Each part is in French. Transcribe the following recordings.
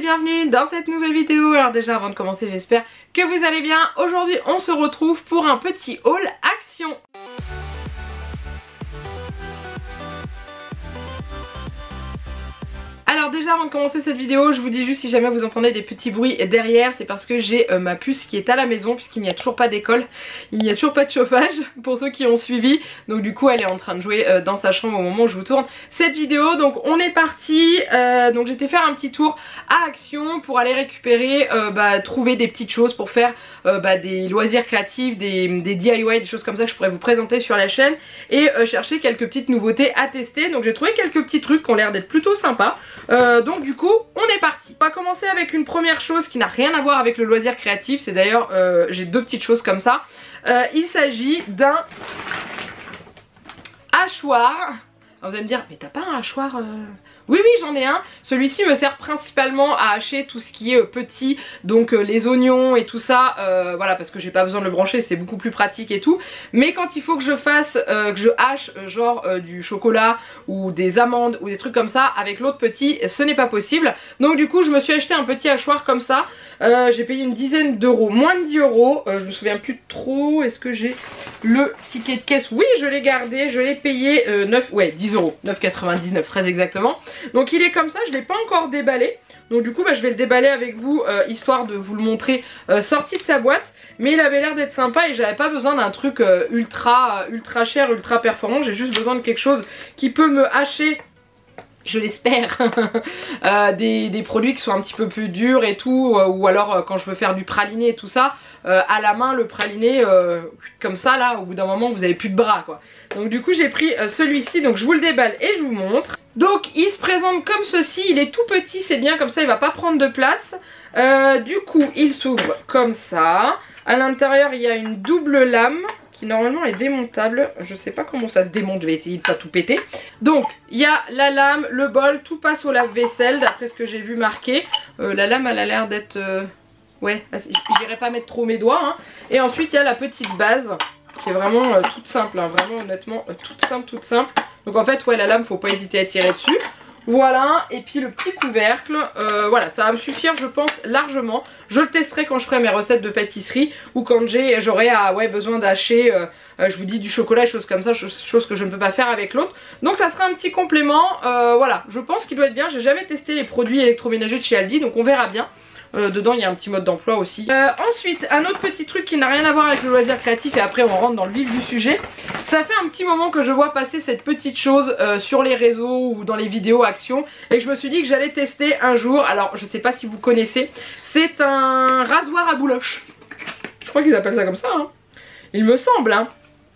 bienvenue dans cette nouvelle vidéo. Alors déjà avant de commencer, j'espère que vous allez bien. Aujourd'hui on se retrouve pour un petit haul action. Alors déjà avant de commencer cette vidéo, je vous dis juste, si jamais vous entendez des petits bruits derrière, c'est parce que j'ai ma puce qui est à la maison, puisqu'il n'y a toujours pas d'école, il n'y a toujours pas de chauffage pour ceux qui ont suivi. Donc du coup elle est en train de jouer dans sa chambre au moment où je vous tourne cette vidéo. Donc on est parti, donc j'étais faire un petit tour à Action pour aller récupérer, trouver des petites choses pour faire des loisirs créatifs, des DIY, des choses comme ça que je pourrais vous présenter sur la chaîne, et chercher quelques petites nouveautés à tester. Donc j'ai trouvé quelques petits trucs qui ont l'air d'être plutôt sympas. Donc du coup on est parti. On va commencer avec une première chose qui n'a rien à voir avec le loisir créatif. C'est d'ailleurs j'ai deux petites choses comme ça. Il s'agit d'un hachoir. Alors vous allez me dire, mais t'as pas un hachoir Oui j'en ai un. Celui-ci me sert principalement à hacher tout ce qui est petit, donc les oignons et tout ça, voilà, parce que j'ai pas besoin de le brancher, c'est beaucoup plus pratique et tout. Mais quand il faut que je fasse, que je hache genre du chocolat ou des amandes ou des trucs comme ça, avec l'autre petit, ce n'est pas possible. Donc du coup je me suis acheté un petit hachoir comme ça. J'ai payé une dizaine d'euros, moins de 10 euros, je me souviens plus trop. Est-ce que j'ai le ticket de caisse? Oui, je l'ai gardé, je l'ai payé 10 euros, 9,99 très exactement. Donc il est comme ça, je l'ai pas encore déballé. Donc du coup je vais le déballer avec vous, histoire de vous le montrer sorti de sa boîte. Mais il avait l'air d'être sympa et j'avais pas besoin d'un truc ultra cher, ultra performant. J'ai juste besoin de quelque chose qui peut me hacher, je l'espère, des produits qui sont un petit peu plus durs et tout, ou alors quand je veux faire du praliné et tout ça, à la main le praliné comme ça là, au bout d'un moment vous avez plus de bras quoi. Donc du coup j'ai pris celui-ci, donc je vous le déballe et je vous montre. Donc il se présente comme ceci, il est tout petit, c'est bien comme ça, il va pas prendre de place. Du coup il s'ouvre comme ça, à l'intérieur il y a une double lame qui normalement est démontable, je sais pas comment ça se démonte, je vais essayer de pas tout péter. Donc il y a la lame, le bol, tout passe au lave-vaisselle d'après ce que j'ai vu marqué. La lame elle a l'air d'être... ouais, j'irai pas mettre trop mes doigts hein. Et ensuite il y a la petite base qui est vraiment toute simple hein. Vraiment honnêtement toute simple. Donc en fait ouais, la lame faut pas hésiter à tirer dessus. Voilà, et puis le petit couvercle, voilà, ça va me suffire je pense largement. Je le testerai quand je ferai mes recettes de pâtisserie ou quand j'aurai besoin d'acheter, je vous dis, du chocolat, choses comme ça, choses que je ne peux pas faire avec l'autre. Donc ça sera un petit complément, voilà, je pense qu'il doit être bien. J'ai jamais testé les produits électroménagers de chez Aldi, donc on verra bien. Dedans il y a un petit mode d'emploi aussi. Ensuite un autre petit truc qui n'a rien à voir avec le loisir créatif, et après on rentre dans le vif du sujet. Ça fait un petit moment que je vois passer cette petite chose sur les réseaux ou dans les vidéos Action, et je me suis dit que j'allais tester un jour. Alors je sais pas si vous connaissez, c'est un rasoir à bouloche. Je crois qu'ils appellent ça comme ça hein. Il me semble hein.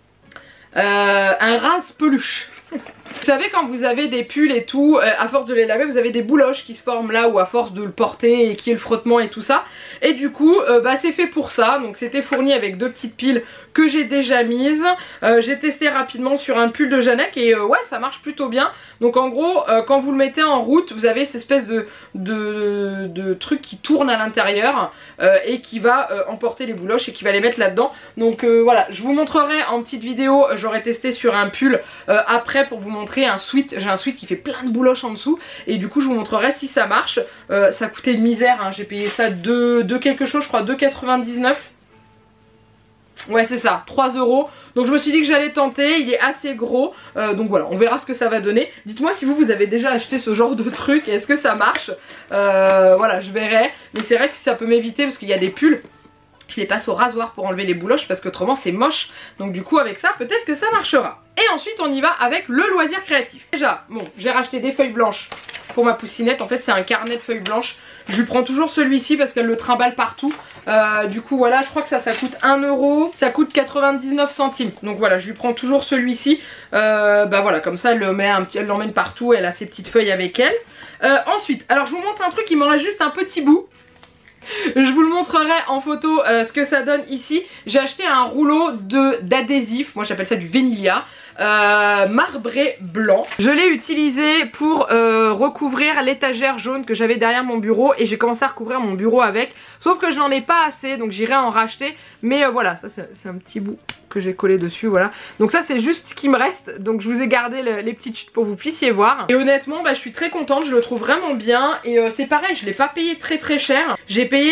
Un rase-peluche. Vous savez quand vous avez des pulls et tout, à force de les laver vous avez des bouloches qui se forment là, ou à force de le porter et qui est le frottement et tout ça. Et du coup c'est fait pour ça. Donc c'était fourni avec deux petites piles que j'ai déjà mises. J'ai testé rapidement sur un pull de Janek et ouais ça marche plutôt bien. Donc en gros quand vous le mettez en route, vous avez cette espèce de truc qui tourne à l'intérieur et qui va emporter les bouloches et qui va les mettre là-dedans. Donc voilà, je vous montrerai en petite vidéo, j'aurai testé sur un pull après pour vous montrer un sweat. J'ai un sweat qui fait plein de bouloches en dessous et du coup je vous montrerai si ça marche. Ça coûtait une misère hein. J'ai payé ça de quelque chose, je crois 2,99. Ouais c'est ça, 3 euros. Donc je me suis dit que j'allais tenter, il est assez gros. Donc voilà, on verra ce que ça va donner. Dites-moi si vous avez déjà acheté ce genre de truc, est-ce que ça marche? Voilà, je verrai. Mais c'est vrai que ça peut m'éviter parce qu'il y a des pulls, je les passe au rasoir pour enlever les bouloches parce qu'autrement c'est moche. Donc du coup avec ça peut-être que ça marchera. Et ensuite on y va avec le loisir créatif. Déjà, bon, j'ai racheté des feuilles blanches pour ma poussinette. En fait c'est un carnet de feuilles blanches. Je lui prends toujours celui-ci parce qu'elle le trimballe partout. Du coup voilà, je crois que ça coûte 1 euro. Ça coûte 99 centimes. Donc voilà, je lui prends toujours celui-ci. Voilà, comme ça elle l'emmène partout. Elle a ses petites feuilles avec elle. Ensuite, alors je vous montre un truc, il m'en reste juste un petit bout. Je vous le montrerai en photo ce que ça donne ici. J'ai acheté un rouleau d'adhésif, moi j'appelle ça du Venilia. marbré blanc. Je l'ai utilisé pour recouvrir l'étagère jaune que j'avais derrière mon bureau et j'ai commencé à recouvrir mon bureau avec. Sauf que je n'en ai pas assez, donc j'irai en racheter. Mais voilà, ça c'est un petit bout que j'ai collé dessus, voilà. Donc ça c'est juste ce qui me reste, donc je vous ai gardé les petites chutes pour que vous puissiez voir. Et honnêtement bah, je suis très contente, je le trouve vraiment bien. Et c'est pareil, je l'ai pas payé très cher. J'ai payé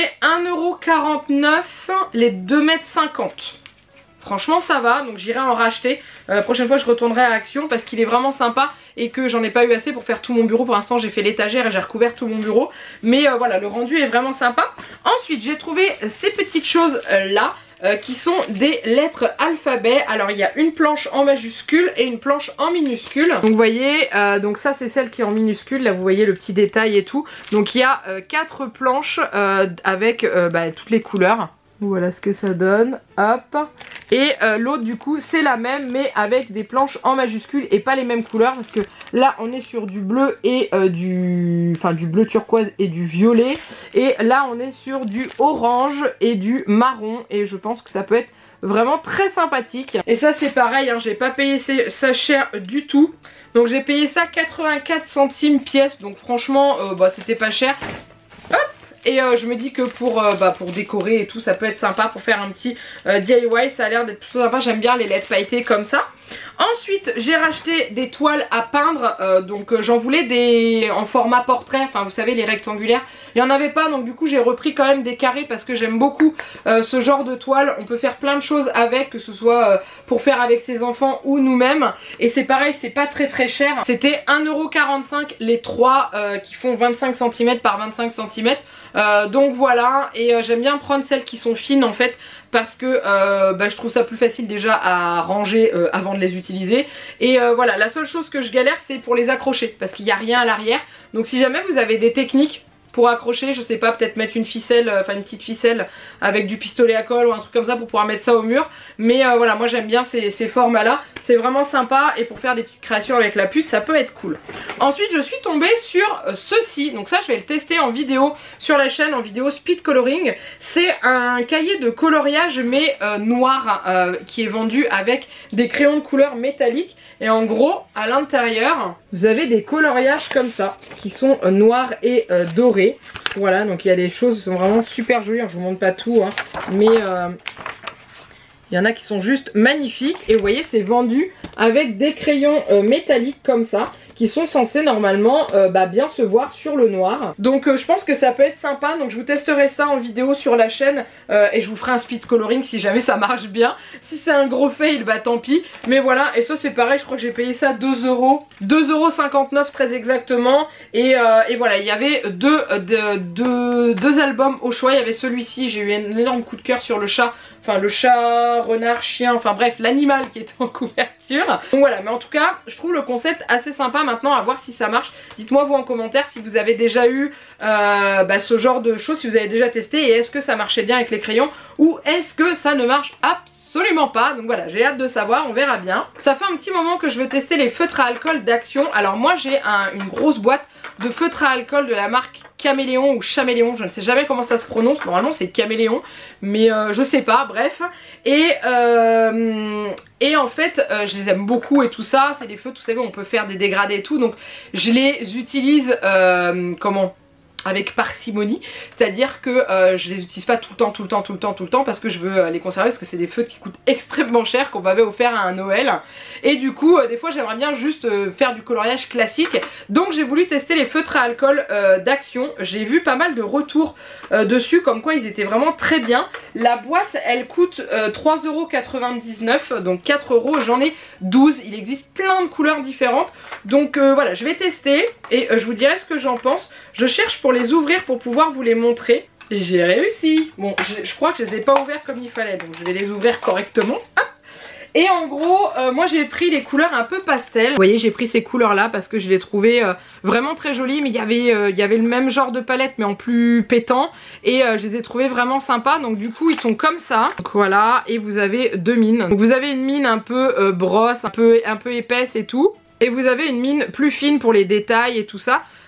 1,49 € les 2,50 m. Franchement ça va, donc j'irai en racheter. La prochaine fois je retournerai à Action parce qu'il est vraiment sympa et que j'en ai pas eu assez pour faire tout mon bureau. Pour l'instant j'ai fait l'étagère et j'ai recouvert tout mon bureau. Mais voilà, le rendu est vraiment sympa. Ensuite j'ai trouvé ces petites choses là. Qui sont des lettres alphabet. Alors il y a une planche en majuscule et une planche en minuscule. Donc vous voyez, donc ça c'est celle qui est en minuscule. Là vous voyez le petit détail et tout. Donc il y a 4 planches avec toutes les couleurs. Voilà ce que ça donne, hop. Et l'autre du coup c'est la même mais avec des planches en majuscule et pas les mêmes couleurs. Parce que là on est sur du bleu et du bleu turquoise et du violet. Et là on est sur du orange et du marron. Et je pense que ça peut être vraiment très sympathique. Et ça c'est pareil, hein, j'ai pas payé ça cher du tout. Donc j'ai payé ça 84 centimes pièce. Donc franchement c'était pas cher. Hop. Et je me dis que pour décorer et tout ça peut être sympa pour faire un petit DIY. Ça a l'air d'être plutôt sympa, j'aime bien les lettres pailletées comme ça. Ensuite j'ai racheté des toiles à peindre. Donc j'en voulais des en format portrait, enfin vous savez les rectangulaires. Il n'y en avait pas donc du coup j'ai repris quand même des carrés parce que j'aime beaucoup ce genre de toile. On peut faire plein de choses avec, que ce soit pour faire avec ses enfants ou nous-mêmes. Et c'est pareil, c'est pas très cher. C'était 1,45 € les 3 qui font 25 cm par 25 cm. Donc voilà, et j'aime bien prendre celles qui sont fines en fait parce que je trouve ça plus facile déjà à ranger avant de les utiliser. Et voilà, la seule chose que je galère c'est pour les accrocher parce qu'il n'y a rien à l'arrière. Donc si jamais vous avez des techniques pour accrocher, je sais pas, peut-être mettre une ficelle, une petite ficelle avec du pistolet à colle ou un truc comme ça pour pouvoir mettre ça au mur. Mais voilà, moi j'aime bien ces formats là, c'est vraiment sympa et pour faire des petites créations avec la puce ça peut être cool. Ensuite je suis tombée sur ceci, donc ça je vais le tester en vidéo sur la chaîne, en vidéo speed coloring. C'est un cahier de coloriage mais noir qui est vendu avec des crayons de couleur métalliques. Et en gros à l'intérieur vous avez des coloriages comme ça qui sont noirs et dorés. Voilà, donc il y a des choses qui sont vraiment super jolies. Je vous montre pas tout hein, mais il y en a qui sont juste magnifiques. Et vous voyez c'est vendu avec des crayons métalliques comme ça qui sont censés normalement bien se voir sur le noir. Donc je pense que ça peut être sympa. Donc je vous testerai ça en vidéo sur la chaîne et je vous ferai un speed coloring si jamais ça marche bien. Si c'est un gros fail bah tant pis. Mais voilà, et ça c'est pareil, je crois que j'ai payé ça 2 €, 2,59 € très exactement. Et voilà, il y avait deux albums au choix. Il y avait celui-ci, j'ai eu un énorme coup de cœur sur le chat. Enfin le chat, renard, chien, enfin bref l'animal qui était en couverture. Donc voilà, mais en tout cas je trouve le concept assez sympa. Maintenant à voir si ça marche. Dites-moi vous en commentaire si vous avez déjà eu ce genre de choses, si vous avez déjà testé et est-ce que ça marchait bien avec les crayons ou est-ce que ça ne marche absolument pas. Donc voilà, j'ai hâte de savoir, on verra bien. Ça fait un petit moment que je veux tester les feutres à alcool d'Action. Alors moi j'ai une grosse boîte de feutres à alcool de la marque Caméléon ou Chaméléon, je ne sais jamais comment ça se prononce, normalement c'est Caméléon, mais je sais pas, bref. Et en fait je les aime beaucoup et tout ça, c'est des feutres, vous savez on peut faire des dégradés et tout, donc je les utilise avec parcimonie, c'est-à-dire que je les utilise pas tout le temps parce que je veux les conserver, parce que c'est des feutres qui coûtent extrêmement cher, qu'on m'avait offert à un Noël. Et du coup des fois j'aimerais bien juste faire du coloriage classique. Donc j'ai voulu tester les feutres à alcool d'Action. J'ai vu pas mal de retours dessus comme quoi ils étaient vraiment très bien. La boîte elle coûte 3,99 €, donc 4 €, j'en ai 12. Il existe plein de couleurs différentes. Donc voilà, je vais tester et je vous dirai ce que j'en pense. Je cherche pour les ouvrir pour pouvoir vous les montrer. Et j'ai réussi. Bon, je crois que je les ai pas ouverts comme il fallait, donc je vais les ouvrir correctement. Hop. Et en gros, moi j'ai pris les couleurs un peu pastel. Vous voyez, j'ai pris ces couleurs là parce que je les trouvais vraiment très jolies. Mais il y avait le même genre de palette mais en plus pétant. Et je les ai trouvés vraiment sympas. Donc du coup ils sont comme ça. Donc voilà, et vous avez deux mines. Donc vous avez une mine un peu brosse, un peu épaisse et tout. Et vous avez une mine plus fine pour les détails et tout ça.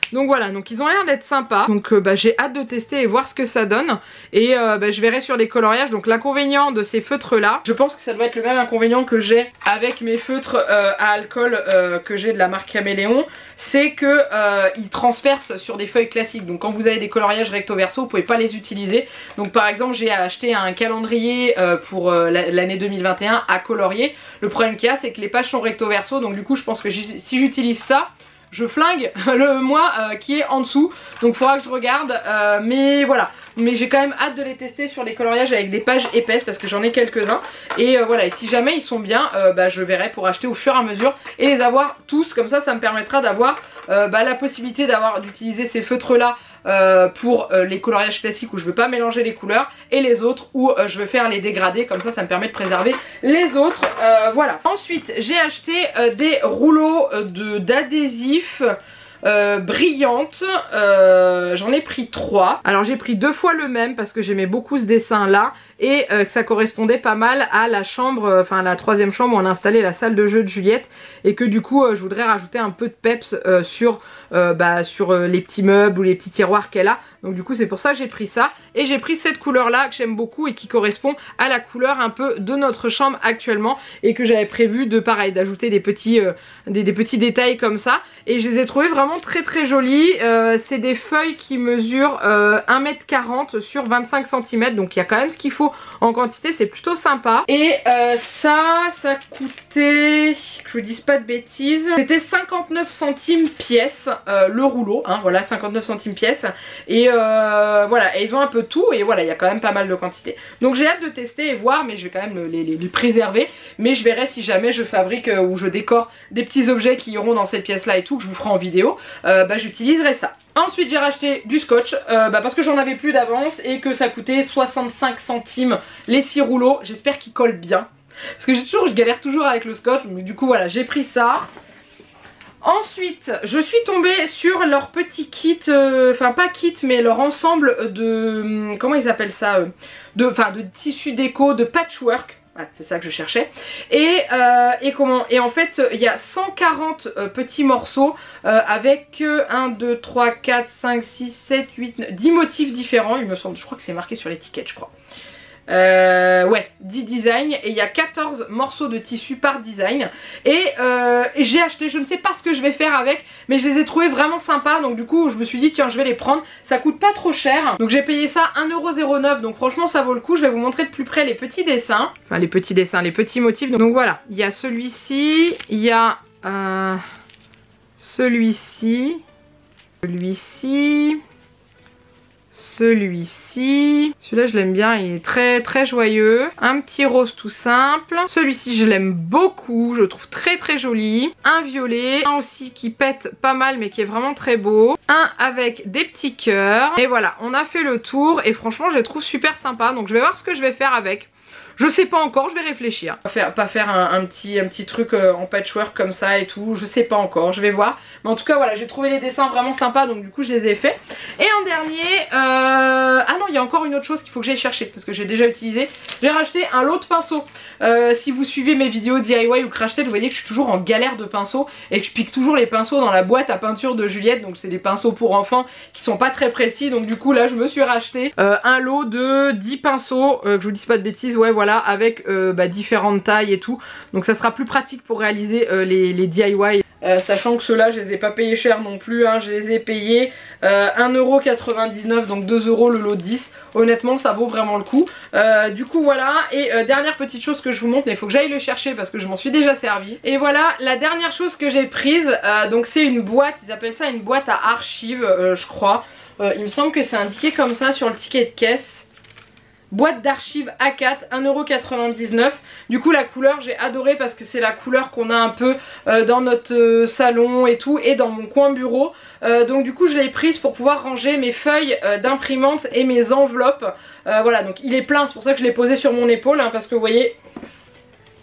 Donc voilà, donc ils ont l'air d'être sympas. Donc j'ai hâte de tester et voir ce que ça donne. Et je verrai sur les coloriages. Donc l'inconvénient de ces feutres là, je pense que ça doit être le même inconvénient que j'ai avec mes feutres à alcool que j'ai de la marque Caméléon, c'est que ils transpercent sur des feuilles classiques. Donc quand vous avez des coloriages recto verso, vous pouvez pas les utiliser. Donc par exemple j'ai acheté un calendrier pour l'année 2021 à colorier. Le problème qu'il y a, c'est que les pages sont recto verso, donc du coup je pense que si j'utilise ça, je flingue le mois qui est en dessous. Donc il faudra que je regarde, mais voilà. Mais j'ai quand même hâte de les tester sur les coloriages avec des pages épaisses parce que j'en ai quelques-uns. Et voilà, et si jamais ils sont bien, je verrai pour acheter au fur et à mesure et les avoir tous. Comme ça, ça me permettra d'avoir la possibilité d'utiliser ces feutres là pour les coloriages classiques où je veux pas mélanger les couleurs, et les autres où je veux faire les dégradés. Comme ça, ça me permet de préserver les autres. Voilà. Ensuite, j'ai acheté des rouleaux d'adhésif brillante. J'en ai pris 3. Alors j'ai pris 2 fois le même parce que j'aimais beaucoup ce dessin là et que ça correspondait pas mal à la chambre, enfin la 3e chambre où on a installé la salle de jeu de Juliette, et que du coup je voudrais rajouter un peu de peps sur les petits meubles ou les petits tiroirs qu'elle a. Donc du coup c'est pour ça que j'ai pris ça, et j'ai pris cette couleur là que j'aime beaucoup et qui correspond à la couleur un peu de notre chambre actuellement, et que j'avais prévu d'ajouter des petits détails comme ça, et je les ai trouvés vraiment très très jolis. C'est des feuilles qui mesurent 1,40 m sur 25 cm, donc il y a quand même ce qu'il faut en quantité, c'est plutôt sympa. Et ça coûtait, que je vous dise pas de bêtises, c'était 59 centimes pièce le rouleau, hein, voilà, 59 centimes pièce. Et voilà, et ils ont un peu tout, et voilà, il y a quand même pas mal de quantité. Donc j'ai hâte de tester et voir, mais je vais quand même les préserver. Mais je verrai si jamais je fabrique ou je décore des petits objets qui iront dans cette pièce là et tout, que je vous ferai en vidéo, j'utiliserai ça. Ensuite j'ai racheté du scotch parce que j'en avais plus d'avance et que ça coûtait 65 centimes les 6 rouleaux. J'espère qu'ils collent bien, parce que je galère toujours avec le scotch, mais du coup voilà, j'ai pris ça. Ensuite je suis tombée sur leur petit kit, enfin pas kit mais leur ensemble de, comment ils appellent ça, de tissu déco, de patchwork. Voilà, c'est ça que je cherchais. Et en fait il y a 140 petits morceaux avec 1, 2, 3, 4, 5, 6, 7, 8, 9, 10 motifs différents il me semble. Je crois que c'est marqué sur l'étiquette, je crois. Ouais, 10 designs, et il y a 14 morceaux de tissu par design. Et j'ai acheté, je ne sais pas ce que je vais faire avec, mais je les ai trouvés vraiment sympas. Donc du coup je me suis dit tiens, je vais les prendre, ça coûte pas trop cher. Donc j'ai payé ça 1,09 €, donc franchement ça vaut le coup. Je vais vous montrer de plus près les petits dessins, enfin les petits dessins, les petits motifs. Donc voilà, il y a celui-ci, il y a celui-ci, celui-là je l'aime bien, il est très très joyeux. Un petit rose tout simple. Celui-ci je l'aime beaucoup, je le trouve très très joli. Un violet, un aussi qui pète pas mal mais qui est vraiment très beau. Un avec des petits cœurs. Et voilà, on a fait le tour et franchement je les trouve super sympas. Donc je vais voir ce que je vais faire avec. Je sais pas encore, je vais réfléchir. Pas faire un petit truc en patchwork comme ça et tout, je sais pas encore, je vais voir. Mais en tout cas voilà, j'ai trouvé les dessins vraiment sympas, donc du coup je les ai faits. Et en dernier, ah non, il y a encore une autre chose qu'il faut que j'aille chercher parce que j'ai déjà utilisé. J'ai racheté un lot de pinceaux. Si vous suivez mes vidéos DIY ou Crash Test, vous voyez que je suis toujours en galère de pinceaux et que je pique toujours les pinceaux dans la boîte à peinture de Juliette. Donc c'est des pinceaux pour enfants qui sont pas très précis. Donc du coup là je me suis racheté un lot de 10 pinceaux, que je vous dise pas de bêtises, ouais voilà, avec différentes tailles et tout. Donc ça sera plus pratique pour réaliser les DIY. Sachant que ceux-là je les ai pas payés cher non plus, hein, je les ai payés 1,99 €, donc 2 € le lot de 10. Honnêtement ça vaut vraiment le coup. Du coup voilà, et dernière petite chose que je vous montre, mais il faut que j'aille le chercher parce que je m'en suis déjà servi. Et voilà la dernière chose que j'ai prise, donc c'est une boîte, ils appellent ça une boîte à archives je crois. Il me semble que c'est indiqué comme ça sur le ticket de caisse. Boîte d'archives A4, 1,99 €. Du coup la couleur j'ai adoré parce que c'est la couleur qu'on a un peu dans notre salon et tout, et dans mon coin bureau. Donc du coup je l'ai prise pour pouvoir ranger mes feuilles d'imprimante et mes enveloppes. Voilà, donc il est plein, c'est pour ça que je l'ai posé sur mon épaule, hein, parce que vous voyez,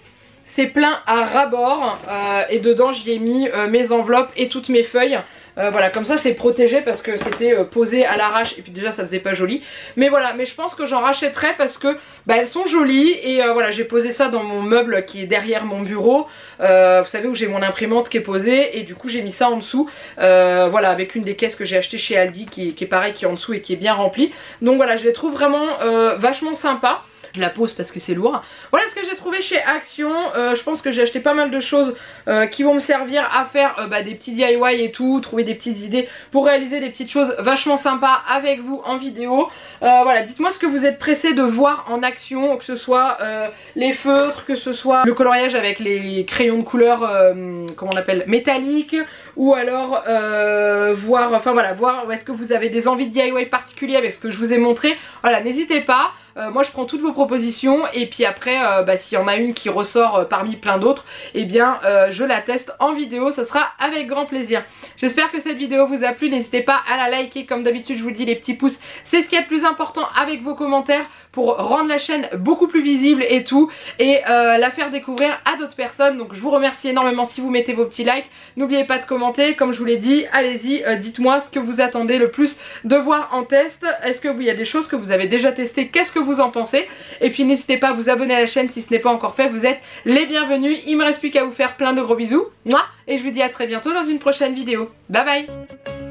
c'est plein à ras-bord et dedans j'y ai mis mes enveloppes et toutes mes feuilles. Voilà, comme ça c'est protégé parce que c'était posé à l'arrache et puis déjà ça faisait pas joli. Mais voilà, mais je pense que j'en rachèterai parce que bah, elles sont jolies et voilà, j'ai posé ça dans mon meuble qui est derrière mon bureau. Vous savez où j'ai mon imprimante qui est posée et du coup j'ai mis ça en dessous. Voilà, avec une des caisses que j'ai acheté chez Aldi qui est pareil, qui est en dessous et qui est bien remplie. Donc voilà, je les trouve vraiment vachement sympas. Je la pose parce que c'est lourd. Voilà ce que j'ai trouvé chez Action. Je pense que j'ai acheté pas mal de choses qui vont me servir à faire des petits DIY et tout. Trouver des petites idées pour réaliser des petites choses vachement sympas avec vous en vidéo. Voilà, dites-moi ce que vous êtes pressés de voir en action. Que ce soit les feutres, que ce soit le coloriage avec les crayons de couleur, comment on appelle, métalliques. Ou alors voir, enfin voilà, voir est-ce que vous avez des envies de DIY particuliers avec ce que je vous ai montré. Voilà, n'hésitez pas. Moi je prends toutes vos propositions et puis après s'il y en a une qui ressort parmi plein d'autres, eh bien je la teste en vidéo, ça sera avec grand plaisir. J'espère que cette vidéo vous a plu, n'hésitez pas à la liker, comme d'habitude je vous le dis, les petits pouces c'est ce qui est le plus important, avec vos commentaires pour rendre la chaîne beaucoup plus visible et tout, et la faire découvrir à d'autres personnes. Donc je vous remercie énormément si vous mettez vos petits likes, n'oubliez pas de commenter, comme je vous l'ai dit, allez-y, dites-moi ce que vous attendez le plus de voir en test. Est-ce que il y a des choses que vous avez déjà testées, qu'est-ce que vous en pensez? Et puis n'hésitez pas à vous abonner à la chaîne si ce n'est pas encore fait, vous êtes les bienvenus. Il me reste plus qu'à vous faire plein de gros bisous, et je vous dis à très bientôt dans une prochaine vidéo. Bye bye.